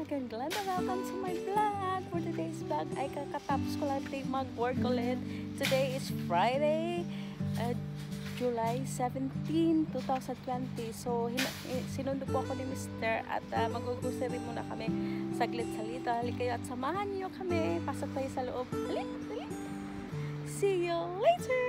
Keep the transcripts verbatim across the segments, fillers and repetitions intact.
and Glenda, welcome to my vlog. For today's vlog ay kakatapos ko lang din mag-work ulit. Today is Friday, uh, July seventeenth, twenty twenty. So sinundo po ako ni Mister at uh, mag-grocery muna kami saglit salita. Halika kayo at samahan niyo kami. Pasok tayo sa loob. Halik, halik. See you later!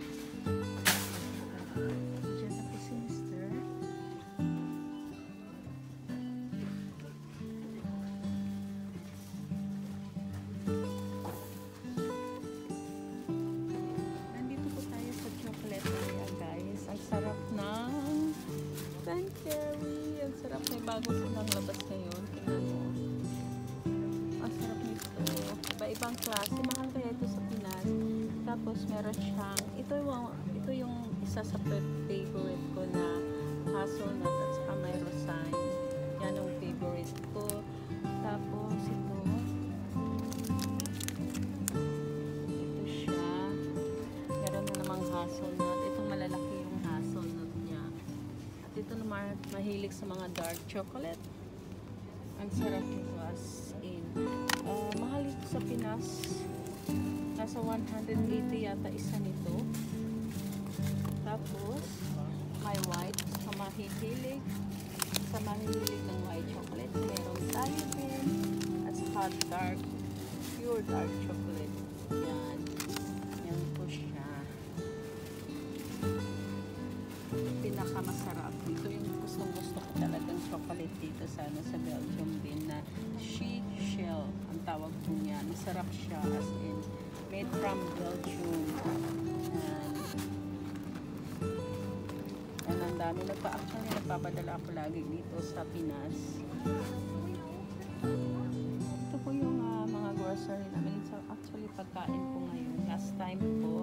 Sarap ng Bancherry. Ang sarap, may bago silang labas ngayon. Tingnan mo. Ang sarap nito. Iba-ibang klase. Mahal kaya ito sa Pinas. Tapos meron siyang, ito yung, ito yung isa sa favorite ko na hazelnut at saka may rosaine. Yan ang favorite ko. Tapos ito. Ito siya. Meron na namang hazelnut. Itong malalaki yung hazelnut niya. At ito naman, mahilig sa mga dark chocolate. Ang sarap nito as in. Uh, mahal ito sa Pinas. Nasa one hundred eighty yata isa nito. Tapos, may white. Sa mahihilig. Sa mahihilig ng white chocolate. Meron tayo din. At saka dark. Pure dark chocolate. Yan. Yan po siya. Pinakamasarap. Ito yung gustong gusto ko talagang chocolate dito sana sa Belgium din na sheet shell ang tawag po niya. Masarap siya as in made from Belgium. Yan. Yan ang dami. Nagpa actually nagpapadala ako lagi dito sa Pinas. Ito po yung uh, mga grocery namin. So actually pagkain po ngayon. Last time po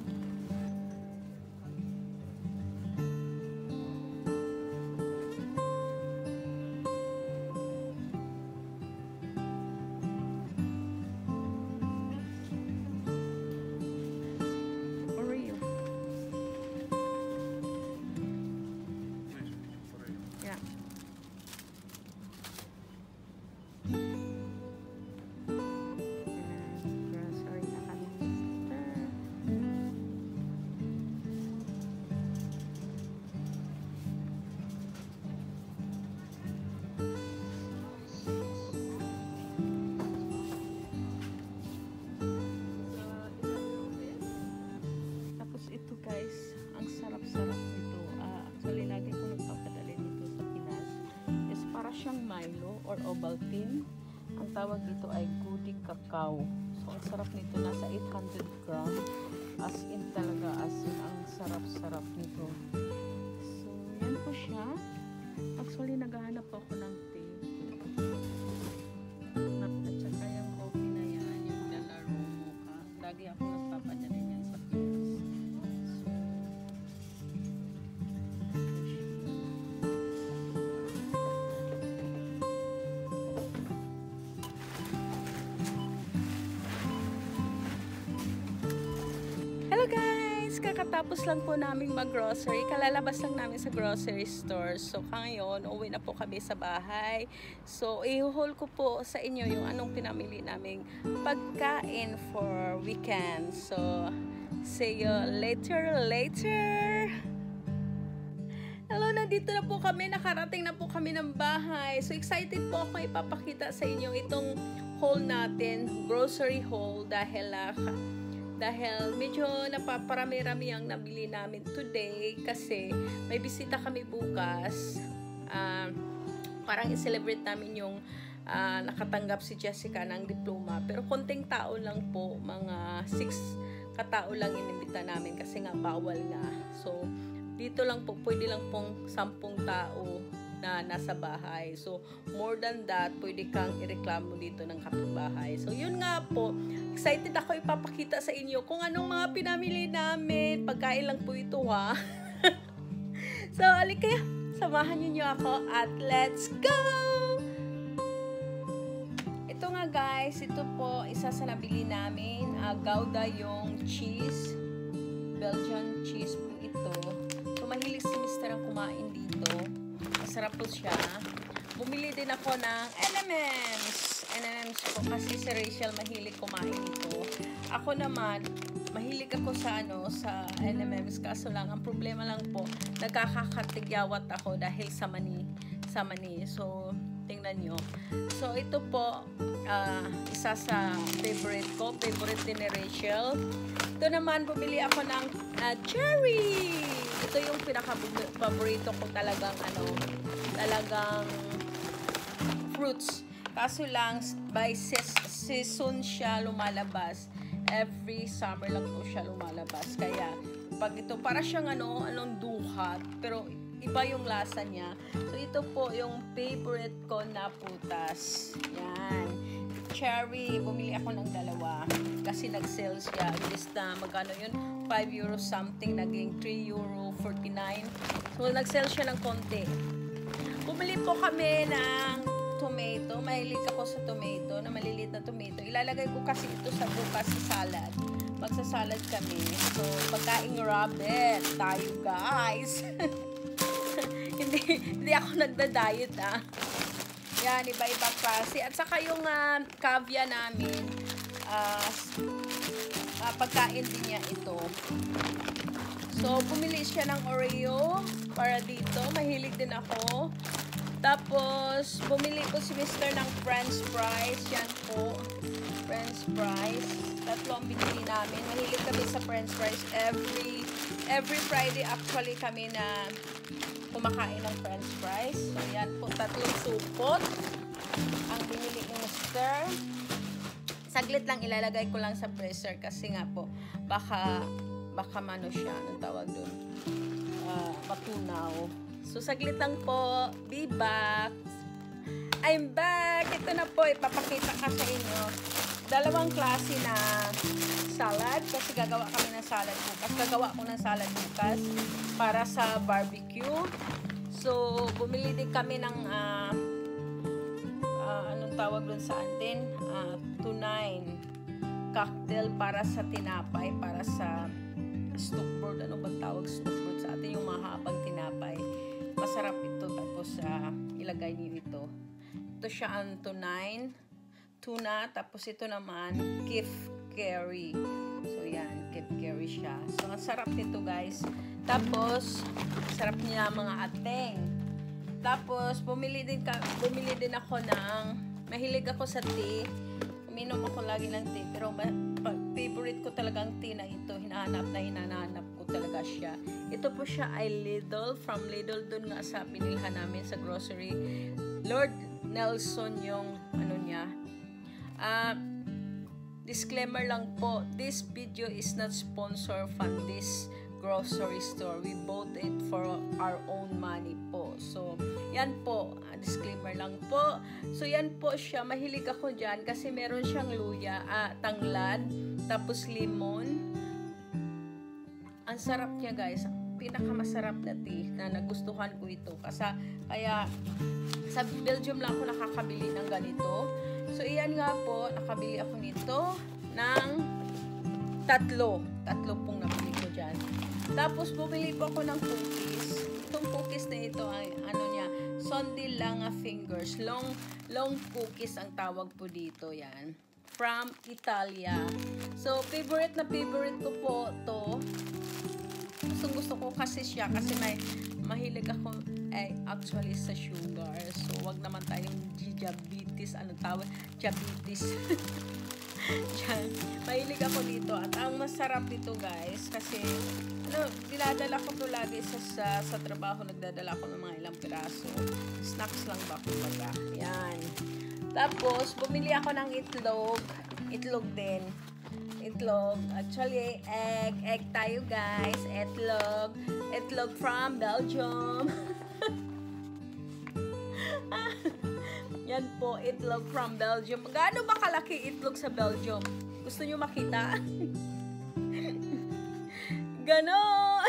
siyang Milo or Ovaltine. Ang tawag dito ay Goody Cacao. So, ang sarap nito. Nasa eight hundred gram. As in talaga, as in, ang sarap-sarap nito. So, yan po siya. Actually, naghahanap ako ng tea. At saka yung coffee na yan, yung Delaro Mocha. Lagi ako nagpapadala yan sa Pinas. Hello guys! Kakatapos lang po namin mag-grocery. Kalalabas lang namin sa grocery store. So, ngayon, uwi na po kami sa bahay. So, i-haul ko po sa inyo yung anong pinamili naming pagkain for weekend. So, see you later, later! Hello, nandito na po kami. Nakarating na po kami ng bahay. So, excited po ako ipapakita sa inyo itong haul natin. Grocery haul dahil uh, Dahil medyo napaparami-rami ang nabili namin today kasi may bisita kami bukas. Uh, parang i-celebrate namin yung uh, nakatanggap si Jessica ng diploma. Pero konting tao lang po, mga six katao lang inimbita namin kasi nga bawal nga. So, dito lang po, pwede lang pong sampung tao na nasa bahay. So, more than that, pwede kang ireklamo dito ng kapitbahay. So, yun nga po. Excited ako ipapakita sa inyo kung anong mga pinamili namin. Pagkain lang po ito, ha? So, alik kaya. Samahan niyo ako at let's go! Ito nga guys, ito po, isa sa nabili namin. Uh, Gouda yung cheese. Belgian cheese po ito. So, mahilig si Mister ang kumain dito. Masarap po siya. bumili din ako ng M and M's. M and M's po kasi si Rachel mahilig kumain ito. Ako naman, mahilig ako sa ano, sa M and M's, kaso lang, ang problema lang po, nagkakatigyawat ako dahil sa mani. Sa mani. So, tingnan nyo. So, ito po, uh, isa sa favorite ko. Favorite din ni Rachel. Ito naman, bumili ako ng uh, cherry. Ito yung pinaka-paborito ko talagang, ano, talagang fruits. Kaso lang, by season siya lumalabas. Every summer lang po siya lumalabas. Kaya, pag ito, para siyang ano, anong duhat. Pero, iba yung lasa niya. So, ito po yung favorite ko na putas. Yan. Cherry. Bumili ako ng dalawa. Kasi nag-sale siya. Ilis na, magkano yun? five euro something. Naging three euro forty-nine. So, nag-sale siya ng konti. Bumili po kami ng tomato. Mahilig ako sa tomato, na maliliit na tomato. Ilalagay ko kasi ito sa bukas sa salad. Magsasalad kami. So, pagkaing rabbit tayo, guys. hindi, hindi ako nagda-diet, ah. Yan, iba-iba klase. At saka yung uh, caviar namin, uh, uh, pagkain din niya ito. So, bumili siya ng Oreo para dito. Mahilig din ako. Tapos, bumili ko si mister ng French fries. Yan po. French fries. Tatlo ang binili namin. Mahilig kami sa French fries. Every, every Friday actually kami na kumakain ng French fries. So, yan po. Tatlong supot ang binili ni mister. Saglit lang, ilalagay ko lang sa freezer kasi nga po, baka, baka mano siya. Anong tawag dun? Uh, matunaw. So, saglit lang po. Be back. I'm back. Ito na po. Ipapakita ka sa inyo. Dalawang klase na salad. Kasi gagawa kami ng salad bukas. Gagawa ko ng salad bukas para sa barbecue. So, bumili din kami ng uh, uh, anong tawag dun sa atin? Uh, tunay cocktail para sa tinapay. Para sa stockboard. Ano bang tawag stockboard sa atin? Yung mahabang tinapay. Masarap ito. Tapos, uh, ilagay niyo ito. Ito siya ang tunay, tuna. Tapos, ito naman, beef curry. So, yan. Beef curry siya. So, ang sarap nito, guys. Tapos, sarap niya mga ateng. Tapos, bumili din, ka, bumili din ako ng, mahilig ako sa tea. Uminom ako lagi ng tea. Pero, favorite ko talagang tea na ito. Hinahanap na hinahanap ko talaga siya. Ito po siya ay Lidl. From Lidl, dun nga sa pinilhan namin sa grocery. Lord Nelson yung ano niya. Uh, disclaimer lang po, this video is not sponsor from this grocery store. We bought it for our own money po. So, yan po. Uh, disclaimer lang po. So, yan po siya. Mahilig ako dyan kasi meron siyang luya, uh, tanglad, tapos limon. Ang sarap niya, guys. Pinakamasarap na tea na nagustuhan ko ito. Kasi, kaya, sa Belgium lang ako nakakabili ng ganito. So, iyan nga po, nakabili ako nito ng tatlo. Tatlo pong nabili ko dyan. Tapos, bumili po ako ng cookies. Itong cookies na ito, ay, ano niya, Sondy Langa Fingers. Long, long cookies ang tawag po dito, yan. From Italia. So, favorite na favorite ko po to. Gusto, gusto ko kasi siya kasi may mahilig ako eh, actually sa sugar. So, wag naman tayong diabetes. Anong tawag? Diabetes. Diyan. Mahilig ako dito. At ang masarap dito, guys, kasi ano, dinadala ko to lagi sa, sa, sa trabaho. Nagdadala ko ng mga ilang piraso. Snacks lang ba kumbaga. Yan. Tapos, bumili ako ng itlog. Itlog din. Itlog. Actually, egg. Egg tayo, guys. Itlog. Itlog from Belgium. Yan po, itlog from Belgium. Gaano ba kalaki itlog sa Belgium? Gusto nyo makita? Ganon!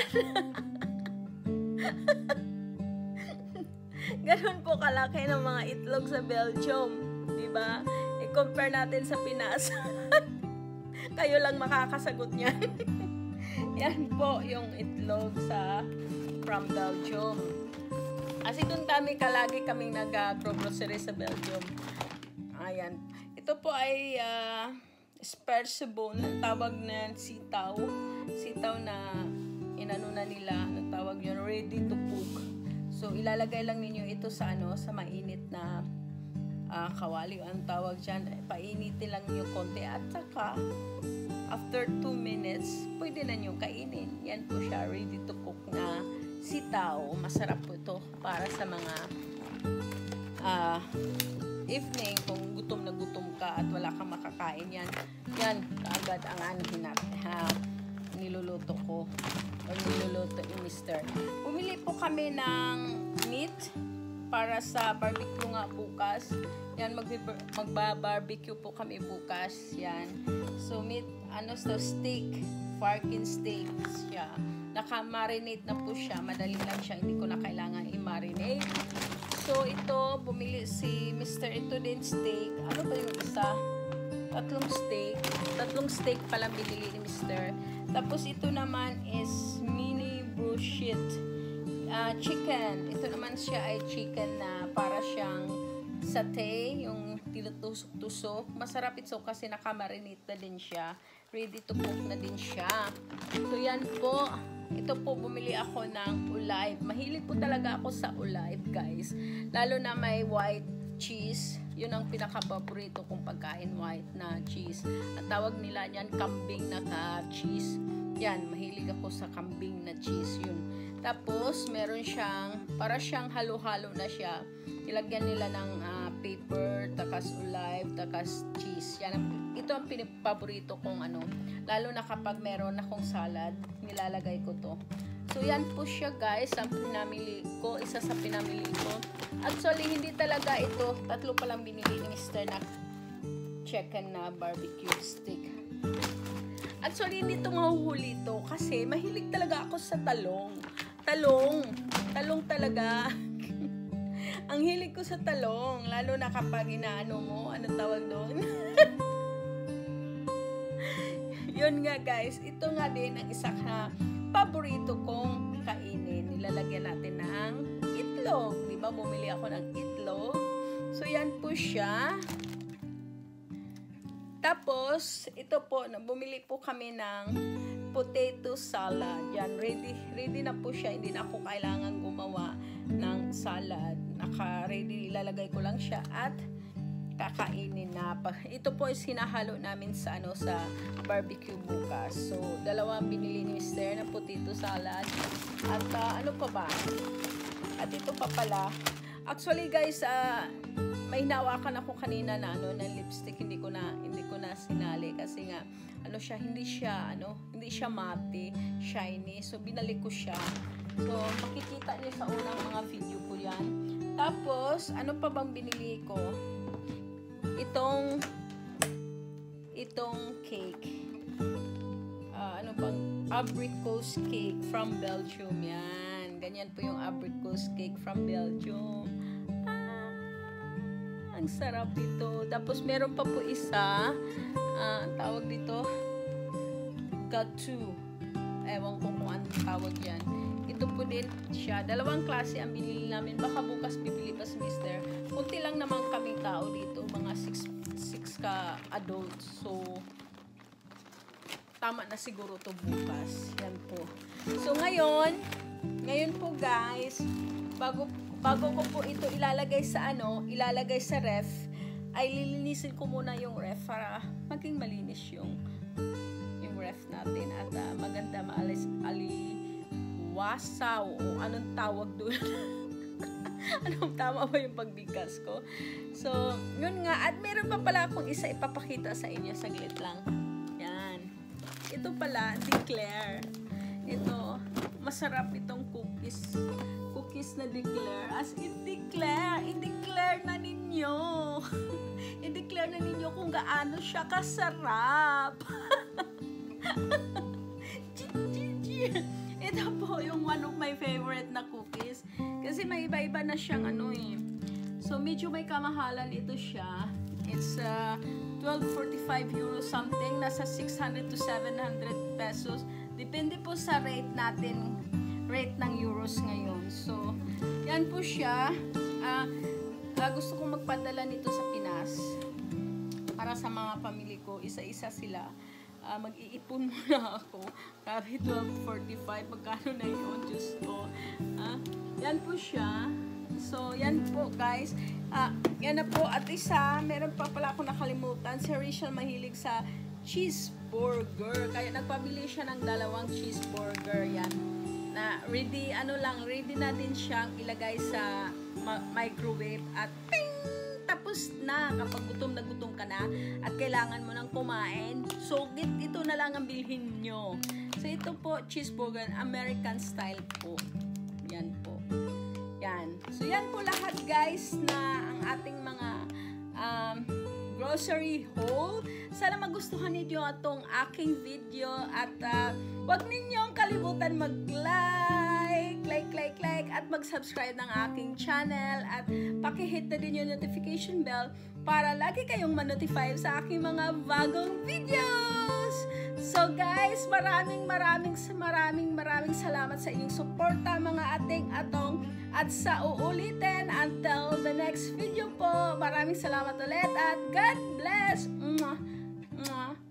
Ganon po kalaki ng mga itlog sa Belgium. Diba? I-compare natin sa Pinas. Kayo lang makakasagot niyan. Yan po yung itlog sa from Belgium. Kasi doon kami, kalagi kaming nag-grocery sa Belgium. Ayan. Ito po ay uh, spersible, ang tawag na sitaw. Sitaw na inano na nila, ang tawag yun, ready to cook. So, ilalagay lang ninyo ito sa ano, sa mainit na uh, kawali. Ang tawag dyan, painitin lang nyo konti. At saka, after two minutes, pwede na nyo kainin. Yan po siya, ready to cook na sitaw. Masarap po ito para sa mga uh, evening, kung gutom na gutom ka at wala kang makakain. Yan, yan, kaagad ang anahin natin. Ha, niluluto ko. O niluluto ni mister. Bumili po kami ng meat para sa barbecue nga bukas. Yan, magba-barbecue po kami bukas. Yan. So, meat, ano so steak, Farkin steak siya. Naka-marinate na po siya. Madali lang siya. Hindi ko na kailangan i-marinate. So, ito, bumili si mister Ito din steak. Ano ba yung isa? Tatlong steak. Tatlong steak pala binili ni mister Tapos, ito naman is mini bruschetta uh, chicken. Ito naman siya ay chicken na para siyang satay, yung tinutusok-tusok. Masarap ito kasi nakamarinate na din siya. Ready to cook na din siya. So, yan po. Ito po, bumili ako ng olive. Mahilig po talaga ako sa olive, guys. Lalo na may white cheese. Yun ang pinaka-paborito kong pagkain, white na cheese. Ang tawag nila niyan, kambing na ka-cheese. Yan, mahilig ako sa kambing na cheese. Yun. Tapos, meron siyang, para siyang halo-halo na siya. Ilagyan nila ng uh, paper, takas olive, takas cheese. Yan, ito ang pinapaborito kong ano. Lalo na kapag meron akong salad, nilalagay ko to. So, yan po siya, guys. Ang pinamili ko, isa sa pinamili ko. Actually, hindi talaga ito. Tatlo pa lang binili ni mister na chicken na barbecue stick. Actually, hindi ito mahuhuli ito kasi mahilig talaga ako sa talong. Talong. Talong talaga. Ang hilig ko sa talong. Lalo na kapag inaano mo, ano tawag doon? Yun nga, guys. Ito nga din ang isa na paborito kong kainin. Nilalagyan natin ng itlog. Diba? Bumili ako ng itlog. So, yan po siya. Tapos, ito po, bumili po kami ng potato salad. Yan, ready, ready na po siya. Hindi na ako kailangan gumawa ng salad. Naka-ready, ilalagay ko lang siya at kakainin na. Ito po is hinahalo namin sa ano sa barbecue bukas. So, dalawang binili ni mister na potato salad. At uh, ano pa ba? At ito pa pala. Actually, guys, uh, may hinawakan ako kanina na ano na lipstick, hindi ko na hindi ko na sinali kasi nga ano siya, hindi siya ano, hindi siya matte, shiny. So binalik ko siya. So makikita niyo sa unang mga video ko 'yan. Tapos ano pa bang binili ko? Itong itong cake. Uh, ano bang abricot cake from Belgium 'yan. Ganyan po yung abricot cake from Belgium. Ang sarap ito. Tapos, meron pa po isa. Uh, ang tawag dito, gâteau. Ewan ko kung anong tawag yan. Ito po din siya. Dalawang klase ang binili namin. Baka bukas bibili pa si mister Kunti lang naman kaming tao dito. Mga six ka adults. So, tama na siguro to bukas. Yan po. So, ngayon, ngayon po guys, bago Bago ko po ito ilalagay sa ano, ilalagay sa ref, ay lilinisin ko muna yung ref para maging malinis yung yung ref natin at uh, maganda maalis aliwasaw o anong tawag doon. Anong tama ba yung pagbigkas ko? So, yun nga. At meron pa pala akong isa ipapakita sa inyo. Saglit lang. Yan. Ito pala, Declare. Ito, masarap itong cookies. Cookies na Declare. As in declare, i-declare na ninyo. I-declare na ninyo kung gaano siya kasarap. Ito po yung one of my favorite na cookies. Kasi may iba-iba na siyang ano eh. So, medyo may kamahalan ito siya. It's uh, twelve forty-five euro something. Nasa six hundred to seven hundred pesos. Depende po sa rate natin rate ng euros ngayon. So, yan po siya. Uh, uh, gusto kong magpadala nito sa Pinas para sa mga pamilya ko. Isa-isa sila. Uh, mag-iipon muna ako. Grabe, twelve forty-five. Magkano na yun? Diyos ko. Uh, yan po siya. So, yan po guys. Uh, yan na po. At isa, meron pa pala ako nakalimutan. Si Rachel mahilig sa cheeseburger. Kaya nagpabili siya ng dalawang cheeseburger. Yan. Na ready, ano lang, ready na din siyang ilagay sa microwave at ping! Tapos na kapag gutom na gutom ka na at kailangan mo nang kumain. So, ito na lang ang bilhin nyo. So, ito po, cheeseburger, American style po. Yan po. Yan. So, yan po lahat guys na ang ating mga um, grocery haul. Sana magustuhan ninyo itong aking video at uh, huwag ninyong kalimutan mag-like, like, like, like at mag-subscribe ng aking channel at pakihit na din yung notification bell para lagi kayong ma-notify sa aking mga bagong videos. So guys, maraming maraming maraming maraming salamat sa inyong suporta mga ating atong at sa uulitin until the next video po. Maraming salamat ulit at God bless. Mwah. Mwah.